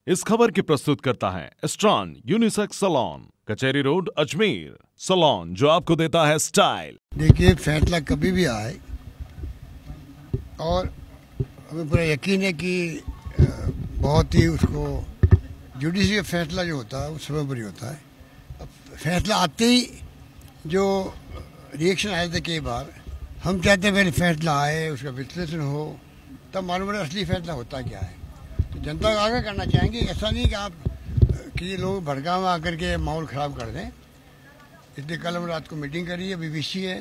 इस खबर की प्रस्तुत करता है स्ट्रॉन unisex salon, Kutchery road, Ajmer. Salon जो आपको देता है स्टाइल। देखिए, फैसला कभी भी आए और हमें पूरा यकीन है कि बहुत ही उसको जुडिशियल फैसला जो होता है उस समय पर ही होता है। अब फैसला आते ही जो रिएक्शन आए थे कई बार, हम चाहते हैं पहले फैसला आए, उसका विश्लेषण हो, तब मालूम है असली फैसला होता क्या है। तो जनता को आगे करना चाहेंगे, ऐसा नहीं कि आप कि लोग भड़काव में आकर के माहौल ख़राब कर दें। इसलिए कल हम रात को मीटिंग करी है, BBC है,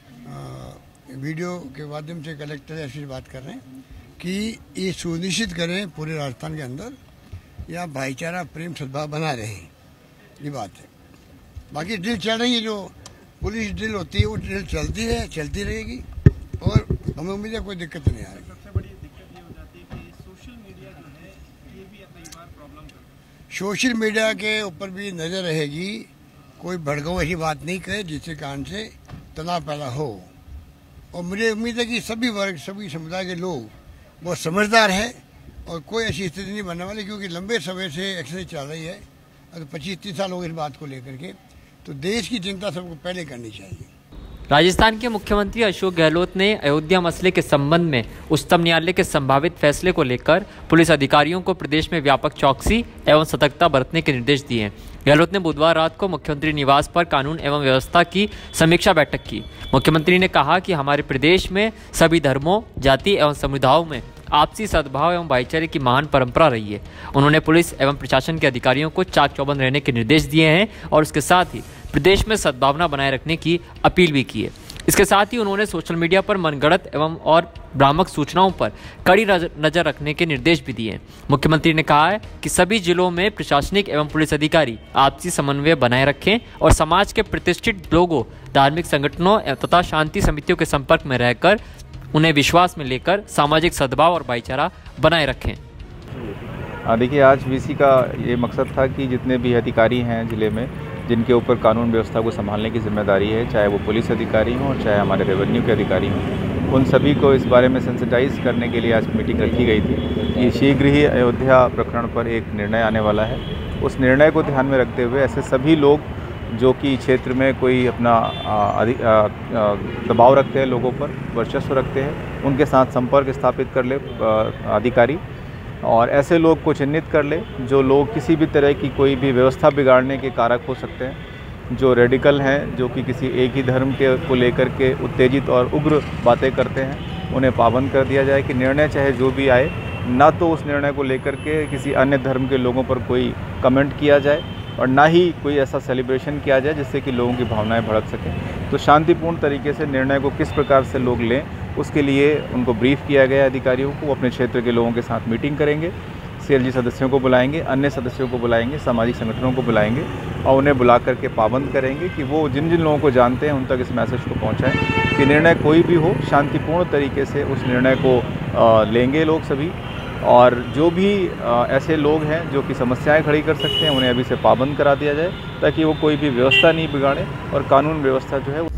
वीडियो के माध्यम से कलेक्टर ऐसी बात कर रहे हैं कि ये सुनिश्चित करें पूरे राजस्थान के अंदर या भाईचारा प्रेम सद्भाव बना रहे, ये बात है। बाकी ड्रिल चल रही है, जो पुलिस ड्रिल होती है वो ड्रिल चलती है, चलती रहेगी और हमें उम्मीद है कोई दिक्कत नहीं आएगी। सबसे बड़ी दिक्कत ये हो जाती है कि सोशल मीडिया जो है ये भी कई बार प्रॉब्लम करता है। सोशल मीडिया के ऊपर भी नज़र रहेगी, कोई भड़काऊ ऐसी बात नहीं करे जिसके कारण से तनाव पैदा हो। और मुझे उम्मीद है कि सभी वर्ग, सभी समुदाय के लोग बहुत समझदार हैं और कोई ऐसी स्थिति नहीं बनने वाली, क्योंकि लंबे समय से एक्सरसाइज चल रही है। अगर 25-30 साल हो गए इस बात को लेकर के, तो देश की चिंता सबको पहले करनी चाहिए। राजस्थान के मुख्यमंत्री अशोक गहलोत ने अयोध्या मसले के संबंध में उच्चतम न्यायालय के संभावित फैसले को लेकर पुलिस अधिकारियों को प्रदेश में व्यापक चौकसी एवं सतर्कता बरतने के निर्देश दिए हैं। गहलोत ने बुधवार रात को मुख्यमंत्री निवास पर कानून एवं व्यवस्था की समीक्षा बैठक की। मुख्यमंत्री ने कहा कि हमारे प्रदेश में सभी धर्मों, जाति एवं समुदायों में आपसी सद्भाव एवं भाईचारे की महान परंपरा रही है। उन्होंने पुलिस एवं प्रशासन के अधिकारियों को चाक चौबंद रहने के निर्देश दिए हैं और उसके साथ ही प्रदेश में सद्भावना बनाए रखने की अपील भी की है। इसके साथ ही उन्होंने सोशल मीडिया पर मनगढ़ंत एवं और भ्रामक सूचनाओं पर कड़ी नजर रखने के निर्देश भी दिए हैं। मुख्यमंत्री ने कहा है कि सभी जिलों में प्रशासनिक एवं पुलिस अधिकारी आपसी समन्वय बनाए रखें और समाज के प्रतिष्ठित लोगों, धार्मिक संगठनों तथा शांति समितियों के संपर्क में रहकर उन्हें विश्वास में लेकर सामाजिक सद्भाव और भाईचारा बनाए रखें। देखिए, आज VC का ये मकसद था कि जितने भी अधिकारी हैं ज़िले में, जिनके ऊपर कानून व्यवस्था को संभालने की जिम्मेदारी है, चाहे वो पुलिस अधिकारी हों और चाहे हमारे रेवेन्यू के अधिकारी हों, उन सभी को इस बारे में सेंसिटाइज करने के लिए आज मीटिंग रखी गई थी। ये शीघ्र ही अयोध्या प्रकरण पर एक निर्णय आने वाला है। उस निर्णय को ध्यान में रखते हुए ऐसे सभी लोग जो कि क्षेत्र में कोई अपना दबाव रखते हैं, लोगों पर वर्चस्व रखते हैं, उनके साथ संपर्क स्थापित कर ले अधिकारी, और ऐसे लोग को चिन्हित कर ले जो लोग किसी भी तरह की कोई भी व्यवस्था बिगाड़ने के कारक हो सकते हैं, जो रेडिकल हैं, जो कि किसी एक ही धर्म के को लेकर के उत्तेजित और उग्र बातें करते हैं, उन्हें पाबंद कर दिया जाए कि निर्णय चाहे जो भी आए, ना तो उस निर्णय को लेकर के किसी अन्य धर्म के लोगों पर कोई कमेंट किया जाए और ना ही कोई ऐसा सेलिब्रेशन किया जाए जिससे कि लोगों की भावनाएं भड़क सकें। तो शांतिपूर्ण तरीके से निर्णय को किस प्रकार से लोग लें, उसके लिए उनको ब्रीफ किया गया अधिकारियों को। अपने क्षेत्र के लोगों के साथ मीटिंग करेंगे, CLG सदस्यों को बुलाएंगे, अन्य सदस्यों को बुलाएंगे, सामाजिक संगठनों को बुलाएंगे और उन्हें बुला करके पाबंद करेंगे कि वो जिन जिन लोगों को जानते हैं उन तक इस मैसेज को पहुँचाएँ कि निर्णय कोई भी हो, शांतिपूर्ण तरीके से उस निर्णय को लेंगे लोग सभी। और जो भी ऐसे लोग हैं जो कि समस्याएं खड़ी कर सकते हैं, उन्हें अभी से पाबंद करा दिया जाए ताकि वो कोई भी व्यवस्था नहीं बिगाड़े और कानून व्यवस्था जो है